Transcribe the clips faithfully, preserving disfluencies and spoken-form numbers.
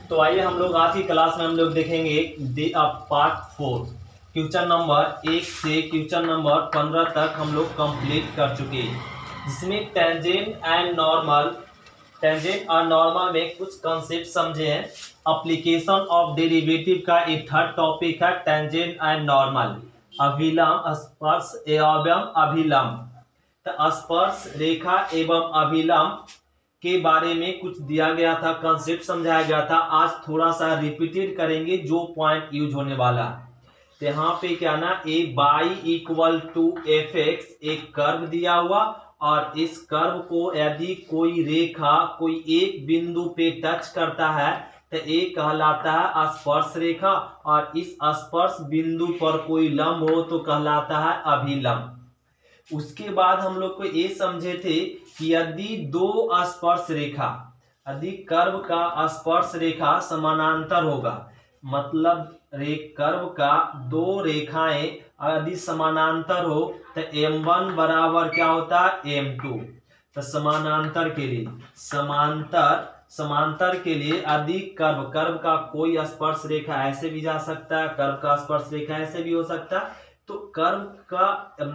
तो आइए हम लोग आज की क्लास में हम लोग देखेंगे पार्ट फोर। क्वेश्चन नंबर एक से क्वेश्चन नंबर पंद्रह तक हम लोग कंप्लीट कर चुके हैं, जिसमें टेंजेंट एंड नॉर्मल टेंजेंट और नॉर्मल में कुछ कंसेप्ट समझे हैं। एप्लीकेशन ऑफ डेरिवेटिव का एक थर्ड टॉपिक है टेंजेंट एंड नॉर्मल, अभिलंब, स्पर्श एवं अभिलंब। तो स्पर्श रेखा एवं अभिलंब के बारे में कुछ दिया गया था, कंसेप्ट समझाया गया था। आज थोड़ा सा रिपीटेड करेंगे जो पॉइंट यूज होने वाला है। तो यहाँ पे क्या ना, ए y equal to f x एक कर्व दिया हुआ, और इस कर्व को यदि कोई रेखा कोई एक बिंदु पे टच करता है तो ये कहलाता है स्पर्श रेखा, और इस स्पर्श बिंदु पर कोई लंब हो तो कहलाता है अभिलंब। उसके बाद हम लोग को ये समझे थे कि यदि दो स्पर्श रेखा यदि कर्व का स्पर्श रेखा समानांतर होगा, मतलब रे कर्व का दो रेखाएं यदि समानांतर हो तो एम वन बराबर क्या होता है एम टू। तो समानांतर के लिए समांतर समांतर के लिए यदि कर्व कर्व का कोई स्पर्श रेखा ऐसे भी जा सकता है, कर्व का स्पर्श रेखा ऐसे भी हो सकता है। तो कर्व का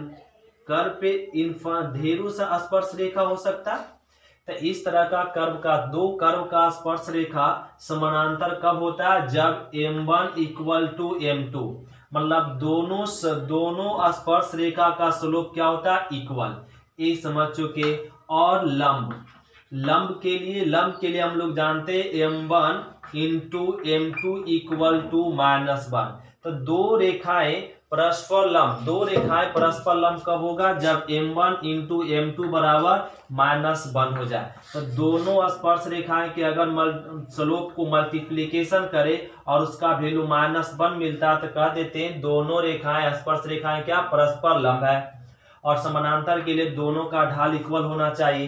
कर्व पे इनफा ढेरों सा स्पर्श रेखा हो सकता है। तो इस तरह का कर्व का दो कर्व का स्पर्श रेखा समानांतर कब होता है, जब m one equal to m two, मतलब दोनों दोनों स्पर्श रेखा का स्लोप क्या होता है, इक्वल। ये समझ चुके। और लंब लंब के लिए लंब के लिए हम लोग जानते हैं m one into m two equal to minus one. तो दो रेखाएं परस्पर लंब दो रेखाएं परस्पर लंब कब होगा, जब m one into m two बराबर माइनस वन हो जाए। तो दोनों स्पर्श रेखाएं के अगर स्लोप को मल्टीप्लीकेशन करे और उसका वैल्यू माइनस वन मिलता है तो कह देते हैं दोनों रेखाएं स्पर्श रेखाएं क्या परस्पर लंब है। और समानांतर के लिए दोनों का ढाल इक्वल होना चाहिए।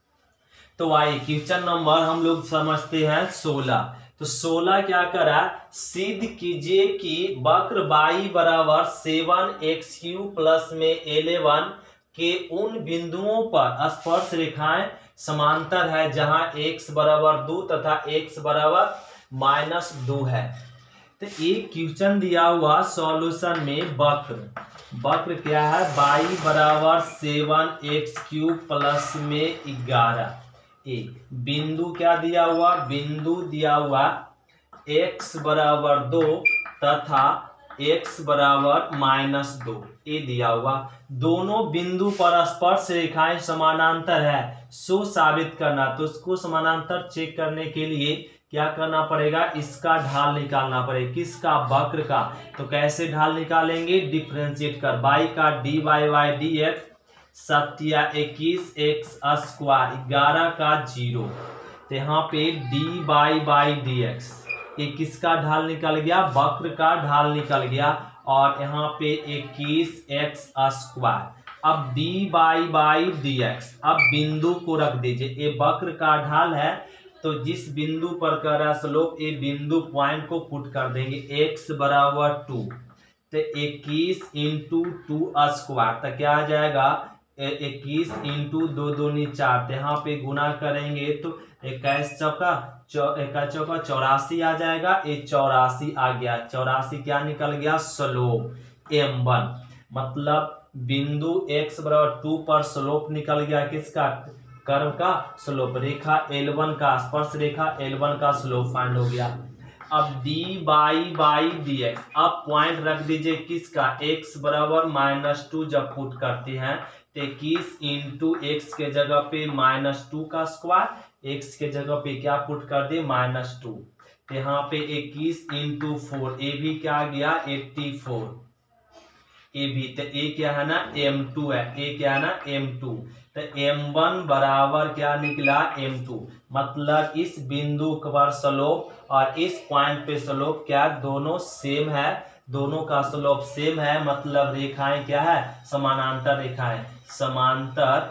तो आइए क्वेश्चन नंबर हम लोग समझते हैं सोलह। तो सोलह क्या करा, सिद्ध कीजिए कि वक्र बाई बराबर सेवन एक्स क्यू प्लस में इलेवन के उन बिंदुओं पर स्पर्श रेखाएं समांतर है जहां x बराबर दो तथा x बराबर माइनस दो है। तो एक क्वेश्चन दिया हुआ सॉल्यूशन में वक्र वक्र क्या है, बाई बराबर सेवन एक्स क्यू प्लस में ग्यारह। एक बिंदु क्या दिया हुआ, बिंदु दिया हुआ x बराबर दो तथा x बराबर माइनस दो, ये दिया हुआ। दोनों बिंदु पर स्पर्श रेखाएं समानांतर है, सो साबित करना। तो उसको समानांतर चेक करने के लिए क्या करना पड़ेगा, इसका ढाल निकालना पड़ेगा। किसका, वक्र का। तो कैसे ढाल निकालेंगे, डिफ्रेंशिएट कर बाई का d y by d x सत्या इक्कीस एक्स स्क्वायर ग्यारह का जीरो। तो यहाँ पे d y by d x ये किसका ढाल निकल गया, वक्र का ढाल निकल गया। और यहाँ पे इक्कीस एक्स स्क्वायर। अब d y by d x, अब बिंदु को रख दीजिए, ये वक्र का ढाल है। तो जिस बिंदु पर कर रहा स्लोप, ये बिंदु पॉइंट को पुट कर देंगे x बराबर टू। तो इक्कीस इंटू टू स्क्वायर, तो क्या आ जाएगा, इक्कीस इंटू दो दूनी चार। तो यहाँ पे गुना करेंगे तो इक्कीस चौका इक्कीस चौका चौरासी आ जाएगा। ये चौरासी आ गया, चौरासी क्या निकल गया, स्लोप एम वन। मतलब बिंदु x बराबर टू पर स्लोप निकल गया, किसका, कर्व का स्लोप। रेखा एल वन का स्पर्श रेखा एल वन का स्लोप फाइंड हो गया। अब d y by d x, अब पॉइंट रख दीजिए किसका, x बराबर माइनस टू। जब पुट करते हैं तो इक्कीस इंटू एक्स के जगह पे माइनस टू का स्क्वायर, एक्स के जगह पे क्या पुट कर दे, माइनस टू। तो यहाँ पे इक्कीस इंटू फोर, ए भी क्या आ गया, एट्टी फोर। ए भी तो ए क्या है ना, एम टू है, ए क्या है ना, एम टू। तो एम वन बराबर क्या निकला, एम टू। मतलब इस बिंदु पर स्लोप और इस पॉइंट पे स्लोप क्या, दोनों सेम है, दोनों का स्लोप सेम है। मतलब रेखाएं क्या है, समानांतर रेखाएं, समांतर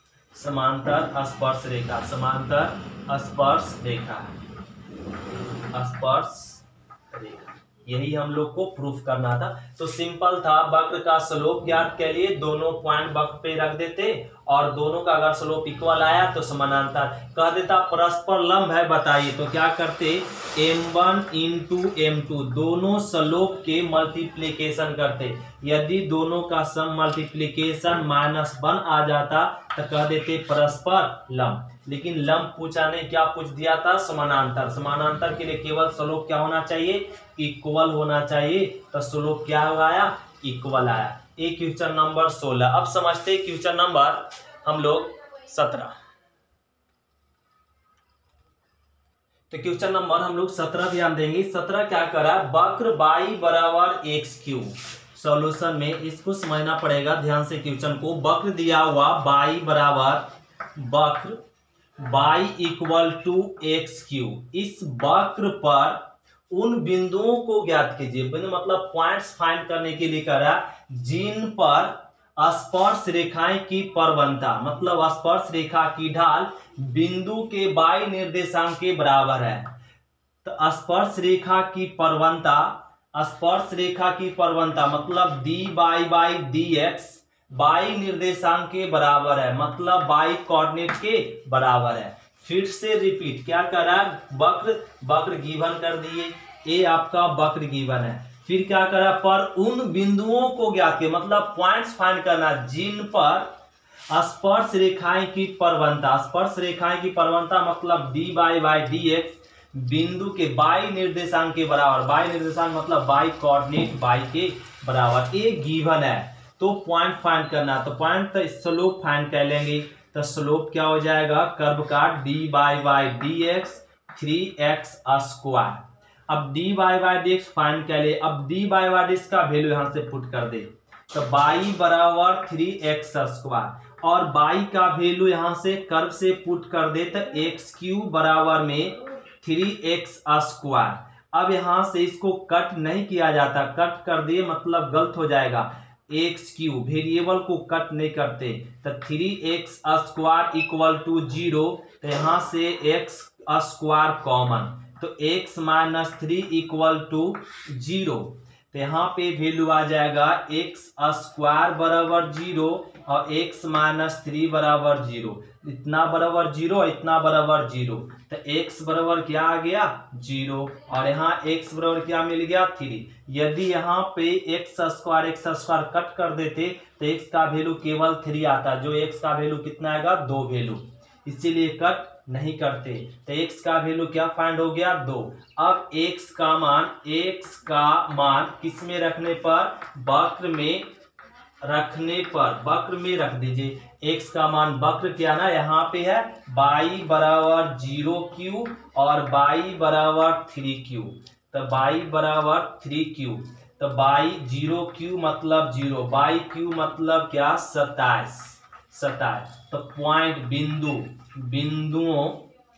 समांतर स्पर्श रेखा समांतर स्पर्श रेखा स्पर्श रेखा। यही हम लोग को प्रूफ करना था। तो सिंपल था, वक्र का स्लोप ज्ञात के लिए दोनों पॉइंट वक्र पे रख देते और दोनों का अगर स्लोप इक्वल आया तो समानांतर कह देता। परस्पर लंब है बताइए, तो क्या करते m one into m two दोनों स्लोप के मल्टीप्लीकेशन करते। यदि दोनों का सम मल्टीप्लीकेशन माइनस वन आ जाता तो कह देते परस्पर लंब। लेकिन लंब पूछा नहीं, क्या पूछ दिया था समानांतर। समानांतर के लिए केवल स्लोप क्या होना चाहिए, इक्वल होना चाहिए। तो स्लोप क्या आया, इक्वल आया। ये क्वेश्चन नंबर सोलह। अब समझते हैं क्वेश्चन नंबर हम लोग सत्रह। तो क्वेश्चन नंबर हम लोग सत्रह ध्यान देंगे। सत्रह क्या करा, वक्र बाई बराबर एक्स क्यू। सॉल्यूशन में इसको समझना पड़ेगा ध्यान से क्वेश्चन को। वक्र दिया हुआ बाई बराबर वक्र y equal to x cube. इस वक्र पर उन बिंदुओं को ज्ञात कीजिए, बिंदु मतलब पॉइंट्स फाइंड करने के लिए करा जिन पर स्पर्श रेखाएं की प्रवणता, मतलब स्पर्श रेखा की ढाल बिंदु के बाई निर्देशांक के बराबर है। तो स्पर्श रेखा की प्रवणता, स्पर्श रेखा की प्रवणता मतलब d y by d x y निर्देशांक के बराबर है, मतलब बाई कोऑर्डिनेट के बराबर है। फिर से रिपीट, क्या करा, वक्र वक्र गिवन कर दिए, ये आपका वक्र गिवन है। फिर क्या करा, पर उन बिंदुओं को ज्ञात किया, मतलब पॉइंट्स फाइंड करना जिन पर स्पर्श रेखाएं की प्रवणता, स्पर्श रेखाएं की प्रवणता मतलब d y by d x बिंदु के बाई निर्देशांक के बराबर। बाई निर्देशांक मतलब बाई कोऑर्डिनेट बाई के बराबर, ये गिवन है। तो पॉइंट फाइंड करना, तो पॉइंट तो स्लोप फाइंड कर लेंगे। तो स्लोप क्या हो जाएगा, कर्व का d y by d x three x square. अब d y by d x find कर ले। अब d y by d x का वैल्यू यहां से पुट कर दे, तो बाई बराबर थ्री एक्स स्क्वायर और बाई का वैल्यू यहां से कर्व से पुट कर दे तो एक्स क्यू बराबर में थ्री एक्स स्क्वायर। अब यहां से इसको कट नहीं किया जाता, कट कर दिए मतलब गलत हो जाएगा। एक्स क्यू वेरिएबल को कट नहीं करते, तो three x square equal to zero. तो यहां से एक्स स्क्वायर कॉमन, तो x minus three equal to zero. तो यहाँ पे वैल्यू आ जाएगा एक्स स्क्वायर बराबर जीरो और एक्स माइनस थ्री बराबर जीरो। इतना बराबर जीरो, इतना बराबर जीरो, तो x बराबर क्या आ गया, जीरो। और यहाँ x बराबर क्या मिल गया, थ्री। यदि यहाँ पे x square x square cut कर देते तो x का वैल्यू केवल थ्री आता, जो x का वैल्यू कितना आएगा, दो वैल्यू, इसीलिए कट नहीं करते। तो x का वैल्यू क्या फाइंड हो गया, दो। अब x का मान, x का मान किस में रखने पर, वक्र में रखने पर, वक्र में रख दीजिए। x का मान वक्र क्या ना यहाँ पे है, बाई बराबर जीरो क्यू और बाई बराबर थ्री क्यू। तो बाई बराबर थ्री क्यू, तो बाई जीरो क्यू मतलब जीरो, बाई क्यू मतलब क्या, सत्ताईस सत्ताईस। तो पॉइंट बिंदु, बिंदुओं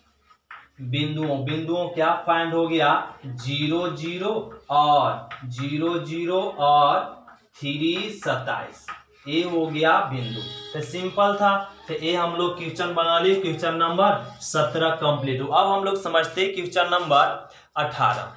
बिंदुओं बिंदुओं क्या फाइंड हो गया, जीरो जीरो और जीरो जीरो और थ्री सत्ताईस, ये हो गया बिंदु। तो सिंपल था। तो ये हम लोग क्वेश्चन बना लिए, क्वेश्चन नंबर सत्रह कंप्लीट हुआ। अब हम लोग समझते हैं क्वेश्चन नंबर अठारह।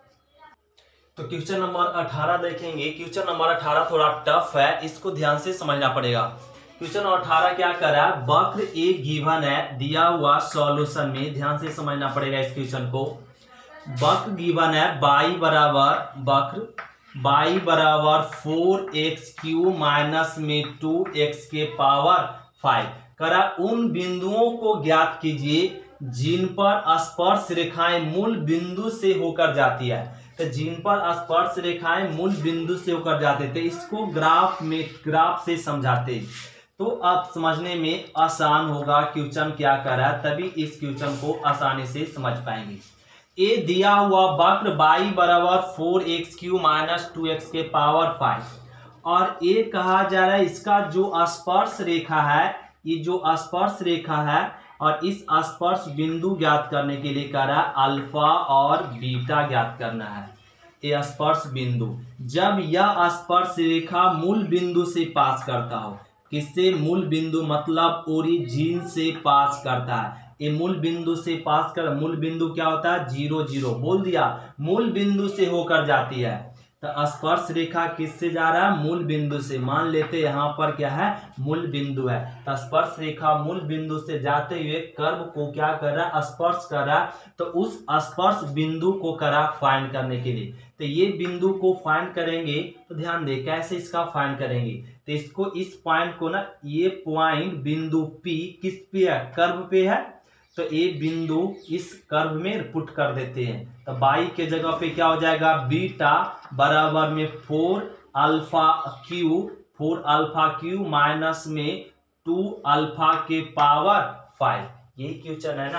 तो क्वेश्चन नंबर अठारह देखेंगे। क्वेश्चन नंबर अठारह थोड़ा टफ है, इसको ध्यान से समझना पड़ेगा। क्वेश्चन अठारह क्या कर रहा है, वक्र एक गिवन है दिया हुआ सॉल्यूशन में, ध्यान से समझना पड़ेगा इस क्वेश्चन को। वक्र गिवन है बाई बराबर वक्र बाई बराबर फोर एक्स क्यू माइनस में टू एक्स के पावर फाइव। करा उन बिंदुओं को ज्ञात कीजिए जिन पर स्पर्श रेखाएं मूल बिंदु से होकर जाती है। तो जिन पर स्पर्श रेखाएं मूल बिंदु से होकर जाते थे, इसको ग्राफ में ग्राफ से समझाते तो अब समझने में आसान होगा क्वेश्चन क्या कर रहा है, तभी इस क्वेश्चन को आसानी से समझ पाएंगे। ए दिया हुआ वक्र बाई बराबर four x cube minus two x के पावर फाइव और ए कहा जा रहा है इसका जो स्पर्श रेखा है, ये जो स्पर्श रेखा है और इस स्पर्श बिंदु ज्ञात करने के लिए कह रहा है अल्फा और बीटा ज्ञात करना है। ये स्पर्श बिंदु, जब यह स्पर्श रेखा मूल बिंदु से पास करता हो, किससे, मूल बिंदु मतलब ओरिजिन से पास करता है, ये मूल बिंदु से पास कर, मूल बिंदु क्या होता है जीरो जीरो, बोल दिया मूल बिंदु से होकर जाती है। तो स्पर्श रेखा किससे जा रहा है, मूल बिंदु से। मान लेते यहाँ पर क्या है, मूल बिंदु है। तो स्पर्श रेखा मूल बिंदु से जाते हुए कर्व को क्या कर रहा है, स्पर्श कर रहा है। तो उस स्पर्श बिंदु को करा फाइंड करने के लिए। तो ये बिंदु को फाइंड करेंगे तो ध्यान दे कैसे इसका फाइंड करेंगे। तो इसको इस पॉइंट को ना, ये पॉइंट बिंदु P किस पे है, कर्व पे है। तो ये बिंदु इस कर्व में पुट कर देते हैं। तो बाई के जगह पे क्या हो जाएगा, बीटा बराबर में four alpha cube, four alpha cube minus में टू अल्फा के पावर फाइव। ये क्वेश्चन है ना,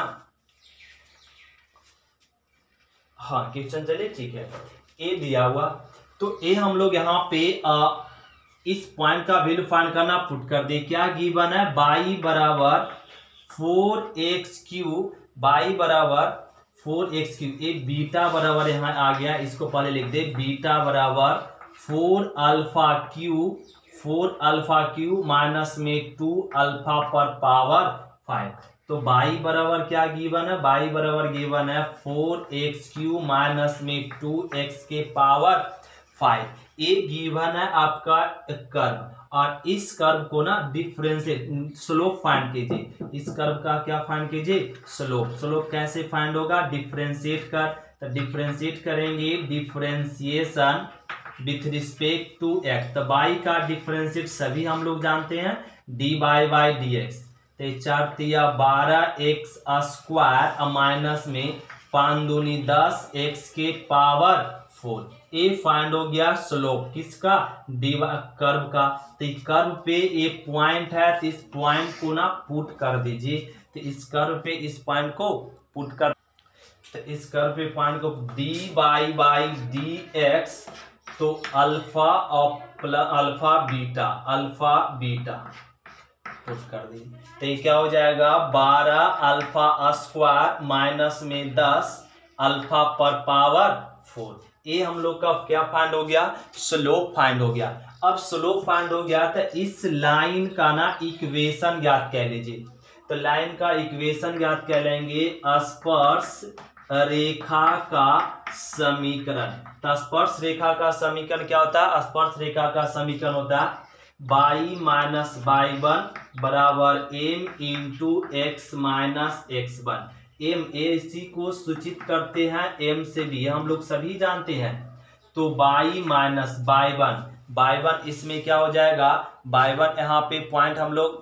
हाँ क्वेश्चन चलिए ठीक है। ए दिया हुआ तो ए हम लोग यहाँ पे आ, इस पॉइंट का वैल्यू फाइंड करना, पुट कर दे। क्या गिवन है, बाई बराबर फोर एक्स क्यू, बाई बराबर फोर एक्स क्यू, ये बीटा बराबर यहाँ आ गया, इसको पहले लिख दे। बीटा बराबर four alpha cube, four alpha cube minus में टू अल्फा पर पावर फाइव। तो बाई बराबर क्या गिवन है, बाई बराबर गिवन है फोर एक्स क्यू माइनस में टू एक्स के पावर फाइव। ये गिवन है आपका कर्व, और इस कर्व को ना डिफरेंशिएट, स्लोप फाइंड कीजिए। इस कर्व का क्या फाइंड कीजिए, स्लोप। स्लोप कैसे फाइंड होगा, डिफरेंशिएट कर। तो डिफरेंशिएट करेंगे, differentiation with respect to x. तो बाई का डिफरेंशिएट सभी हम लोग जानते हैं, d y by d x. तो चार तिया बारह एक्स स्क्वायर माइनस में पाँच दूनी दस एक्स के पावर फोर। ए फाइंड हो गया स्लोप किसका, डी कर्व का। तो कर्व पे ये पॉइंट है, तो इस पॉइंट को ना पुट कर दीजिए। तो इस कर्व पे इस पॉइंट को पुट कर, तो इस कर्व पे पॉइंट को d y by d x, तो अल्फा और plus alpha beta, alpha beta put कर दी। तो ये क्या हो जाएगा, बारह अल्फा स्क्वायर माइनस में दस अल्फा पर पावर फोर। ये हम लोग का क्या फाइंड हो गया, स्लोप फाइंड हो गया। अब स्लोप फाइंड हो गया तो इस लाइन का ना इक्वेशन ज्ञात कर लीजिए। तो लाइन का इक्वेशन ज्ञात कर लेंगे, स्पर्श रेखा का समीकरण। तो स्पर्श रेखा का समीकरण क्या होता है, स्पर्श रेखा का समीकरण होता है बाई माइनस बाई वन बराबर m into x minus x one. M ए इसी को सूचित करते हैं एम से भी, हम लोग सभी जानते हैं। तो y minus y one, y one इसमें क्या हो जाएगा, बाई वन यहाँ पे पॉइंट हम लोग,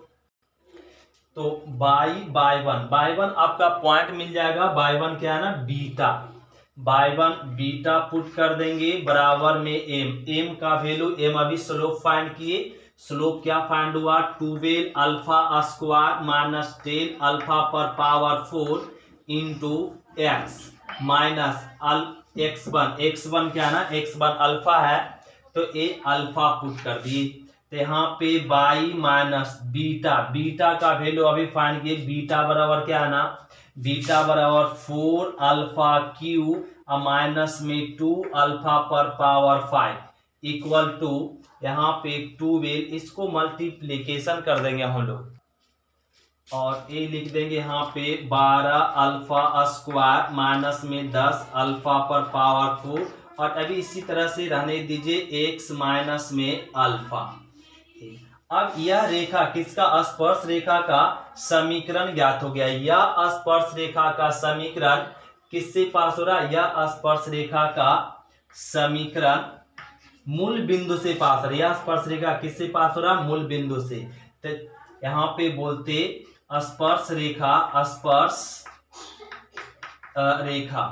तो y y one, y one आपका पॉइंट मिल जाएगा। बाई वन क्या है ना, beta, y one beta put कर देंगे बराबर में एम। एम का वैल्यू, एम अभी स्लोप फाइंड किए, स्लोप क्या फाइंड हुआ, twelve alpha square minus ten alpha पर power four into x minus अल एक्स वन। एक्स वन क्या है ना, एक्स वन अल्फा है, तो ए अल्फा पुट कर दिए। तो यहाँ पे बाई माइनस बीटा, बीटा का वैल्यू अभी फाइंड किए। बीटा बराबर क्या है ना, बीटा बराबर फोर अल्फा क्यू माइनस में टू अल्फा पर पावर फाइव इक्वल टू, यहाँ पे ट्वेल्व, इसको मल्टीप्लीकेशन कर देंगे हम लोग, और ए लिख देंगे यहाँ पे बारह अल्फा स्क्वायर माइनस में दस अल्फा पर पावर फोर, और अभी इसी तरह से रहने दीजिए एक्स माइनस में अल्फा। अब यह रेखा किसका, स्पर्श रेखा का समीकरण ज्ञात हो गया। यह स्पर्श रेखा का समीकरण किससे पास हो रहा है, यह स्पर्श रेखा का समीकरण मूल बिंदु से पास हो रहा है। यह स्पर्श रेखा किससे पास हो रहा है, मूल बिंदु से। तो यहाँ पे बोलते स्पर्श रेखा, स्पर्श रेखा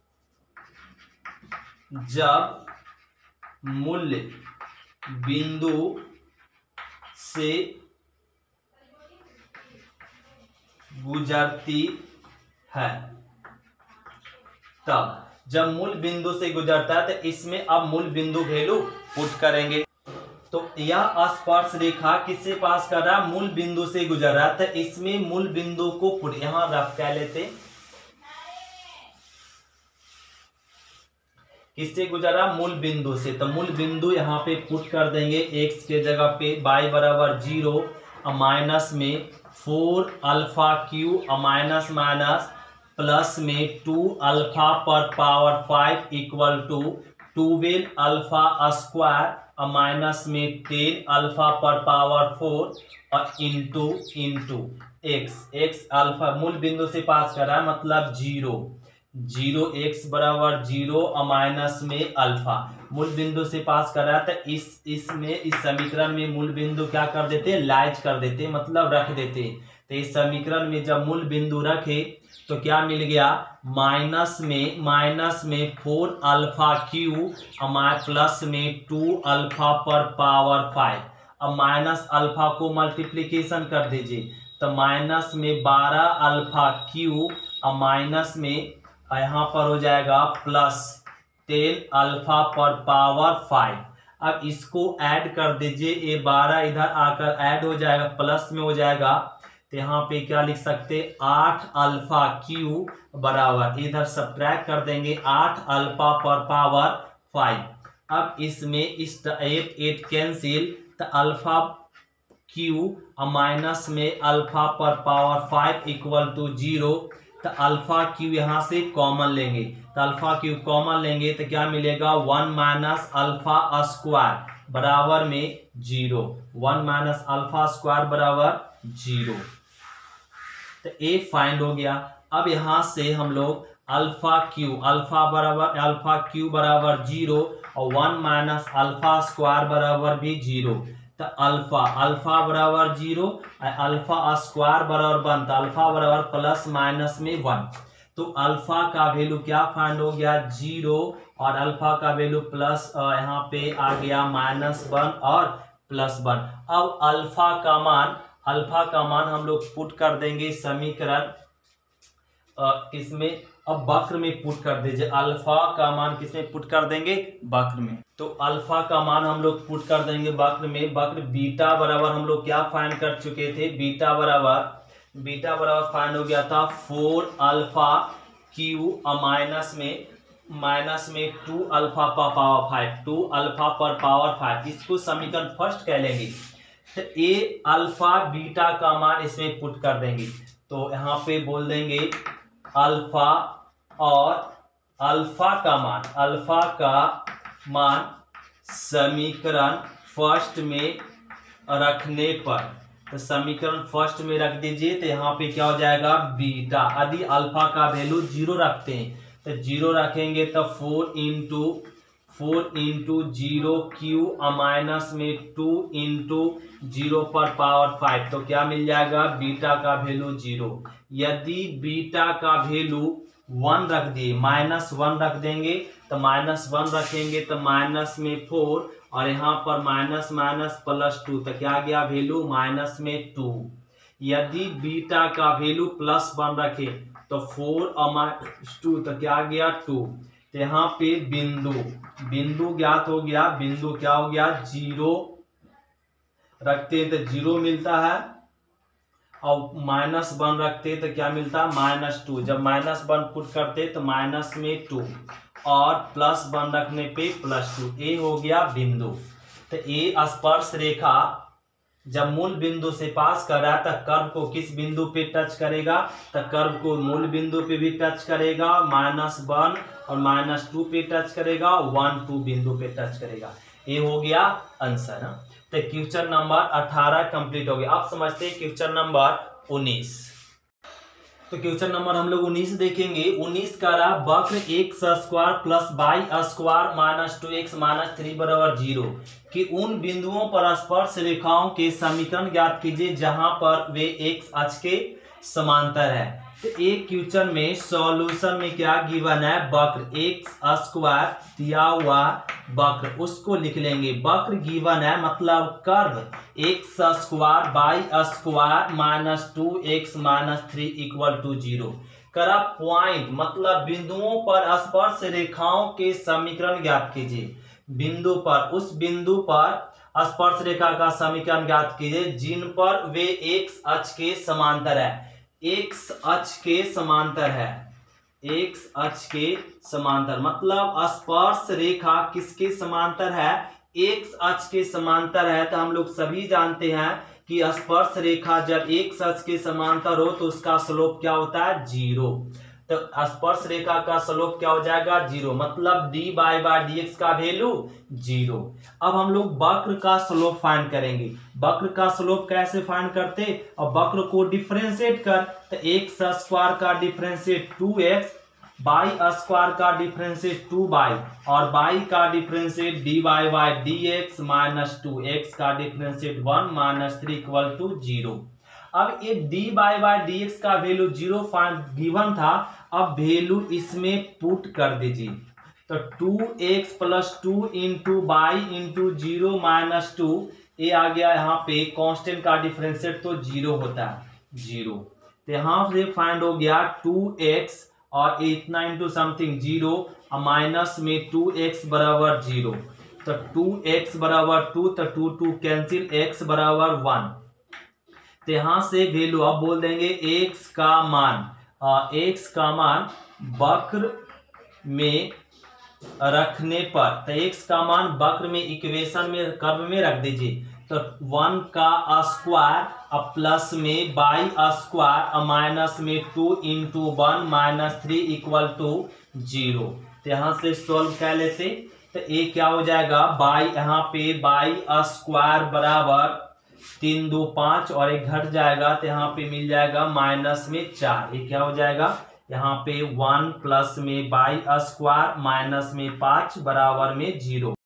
जब मूल बिंदु से गुजरती है, तब जब मूल बिंदु से गुजरता है तो इसमें अब मूल बिंदु वैल्यू पुट करेंगे। तो यह स्पर्श रेखा किससे पास कर रहा है, मूल बिंदु से गुजर रहा है, तो इसमें मूल बिंदु को पुट, यहां रफ कह लेते, किससे गुजर रहा, मूल बिंदु से। तो मूल बिंदु यहाँ पे पुट कर देंगे, एक्स के जगह पे बाई बराबर जीरो माइनस में four alpha cube minus minus plus में टू अल्फा पर power five equal to twelve alpha square minus में टेन अल्फा पर पावर फोर और into into x x alpha मूल बिंदु से पास कर रहा है मतलब जीरो जीरो एक्स बराबर जीरो और माइनस में अल्फा मूल बिंदु से पास कर रहा है। तो इस इसमें इस समीकरण में मूल बिंदु क्या कर देते लाइज कर देते मतलब रख देते। तो इस समीकरण में जब मूल बिंदु रखे तो क्या मिल गया माइनस में माइनस में फोर अल्फा क्यू प्लस में टू अल्फा पर पावर फाइव। अब माइनस अल्फा को मल्टीप्लीकेशन कर दीजिए तो माइनस में बारह अल्फा क्यू और माइनस में यहाँ पर हो जाएगा प्लस टेन अल्फा पर पावर फाइव। अब इसको ऐड कर दीजिए ये बारह इधर आकर ऐड हो जाएगा प्लस में हो जाएगा तो यहाँ पे क्या लिख सकते आठ अल्फा क्यू बराबर इधर सब्ट्रैक्ट कर देंगे आठ अल्फा पर पावर फाइव। अब इसमें इस एट एट कैंसिल तो अल्फा क्यू माइनस में अल्फा पर power five equal to zero. तो अल्फा क्यू यहाँ से कॉमन लेंगे तो अल्फा क्यू कॉमन लेंगे तो क्या मिलेगा वन माइनस अल्फा स्क्वायर बराबर में zero one minus alpha square बराबर जीरो। तो ए फाइंड हो गया। अब यहाँ से हम लोग अल्फा क्यू अल्फा बराबर अल्फा क्यू बराबर जीरो और वन माइनस अल्फा स्क्वायर बराबर भी जीरो। तो अल्फा अल्फा बराबर जीरो अल्फा स्क्वायर बराबर वन तो अल्फा बराबर प्लस माइनस में वन। तो अल्फा का वैल्यू क्या फाइंड हो गया जीरो और अल्फा का वैल्यू प्लस यहाँ पे आ गया माइनस वन और प्लस वन। अब अल्फा का मान अल्फा का मान हम लोग पुट कर देंगे समीकरण इसमें। अब वक्र में पुट कर दीजिए अल्फा का मान किसमें पुट कर देंगे वक्र में। तो अल्फा का मान हम लोग पुट कर देंगे वक्र में। वक्र बीटा बराबर हम लोग क्या फाइंड कर चुके थे बीटा बराबर बीटा बराबर फाइंड हो गया था फोर अल्फा क्यू माइनस में माइनस में टू अल्फा पर पावर फाइव टू अल्फा पर पावर फाइव। इसको समीकरण फर्स्ट कह लेंगे। तो ए अल्फा बीटा का मान इसमें पुट कर देंगे तो यहाँ पे बोल देंगे अल्फा और अल्फा का मान अल्फा का मान समीकरण फर्स्ट में रखने पर तो समीकरण फर्स्ट में रख दीजिए तो यहाँ पे क्या हो जाएगा बीटा। यदि अल्फा का वैल्यू जीरो रखते हैं तो जीरो रखेंगे तो four into four into zero cube minus में टू इंटू जीरो पर पावर फाइव तो क्या मिल जाएगा बीटा का वैल्यू जीरो। यदि बीटा का वैल्यू वन रख दिए माइनस वन रख देंगे तो माइनस वन रखेंगे तो माइनस में फोर और यहाँ पर माइनस माइनस प्लस टू तो क्या गया वैल्यू माइनस में टू। यदि बीटा का वैल्यू प्लस वन रखे तो फोर और माइनस टू तो क्या गया टू। तो यहाँ पे बिंदु बिंदु ज्ञात हो गया। बिंदु क्या हो गया जीरो रखते हैं तो जीरो मिलता है और माइनस वन रखते तो क्या मिलता है माइनस टू। जब माइनस वन पुट करते तो माइनस में टू और प्लस वन रखने पे प्लस टू। ए हो गया बिंदु। तो ए स्पर्श रेखा जब मूल बिंदु से पास कर रहा है तो कर्व को किस बिंदु पे टच करेगा तो कर्व को मूल बिंदु पे भी टच करेगा माइनस वन और माइनस टू पे टच करेगा वन टू बिंदु पे टच करेगा। ये हो गया आंसर। तो क्वेश्चन नंबर अठारह कंप्लीट हो गया। अब समझते हैं क्वेश्चन नंबर उन्नीस। तो क्वेश्चन नंबर हम लोग उन्नीस देखेंगे। उन्नीस का रहा वक्र x square plus y square minus two x minus three बराबर जीरो कि उन बिंदुओं पर स्पर्श रेखाओं के समीकरण ज्ञात कीजिए जहां पर वे एक्स अक्ष के समांतर है। तो एक क्वेश्चन में सॉल्यूशन में क्या गिवन है वक्र एक्स स्क्वायर दिया हुआ वक्र उसको लिख लेंगे। वक्र गिवन है मतलब curve x square y square minus two x minus three equal to zero. करा पॉइंट मतलब बिंदुओं पर स्पर्श रेखाओं के समीकरण ज्ञात कीजिए। बिंदु पर उस बिंदु पर स्पर्श रेखा का समीकरण ज्ञात कीजिए जिन पर वे एक्स अक्ष के समांतर है। एक्स अक्ष के समांतर है एक्स अक्ष के समांतर मतलब स्पर्श रेखा किसके समांतर है एक्स अक्ष के समांतर है। तो हम लोग सभी जानते हैं कि स्पर्श रेखा जब एक सच के समांतर हो तो उसका स्लोप क्या होता है, जीरो। तो स्पर्श रेखा का स्लोप क्या हो जाएगा, जीरो, मतलब d y by d x का वैल्यू जीरो। अब हम लोग वक्र का स्लोप फाइंड करेंगे। वक्र का स्लोप कैसे फाइंड करते, और वक्र को डिफरेंशिएट कर, तो एक्स स्क्वायर का differentiate two x, y square का डिफरेंशिएट टू बाई, और बाई का differentiate d y by d x minus two x का differentiate one minus three equal to zero. अब ये d y by d x का value zero given था, अब value इसमें पुट कर दीजिए। तो two x plus two into y into zero minus two, ये आ गया यहाँ पे कांस्टेंट का डिफरेंशिएट तो जीरो होता है, जीरो। तो यहाँ से फाइंड हो गया टू एक्स और इतना इंटू समथिंग जीरो, माइनस में टू एक्स बराबर जीरो, तो टू एक्स बराबर टू, तो टू टू कैंसिल, एक्स बराबर वन। तो यहां से वैल्यू अब बोल देंगे एक्स का मान, एक्स का मान वक्र में रखने पर, तो एक्स का मान वक्र में इक्वेशन में कर्व में रख दीजिए। तो वन का स्क्वायर प्लस में बाई स्क्वायर माइनस में two into one minus three equal to zero. तो यहाँ से सॉल्व कर लेते, तो ये क्या हो जाएगा, बाई यहाँ पे बाई स्क्वायर बराबर तीन दो पाँच और एक घट जाएगा, तो यहाँ पे मिल जाएगा माइनस में चार। ये क्या हो जाएगा, यहाँ पे वन प्लस में बाई स्क्वायर माइनस में पाँच बराबर में जीरो।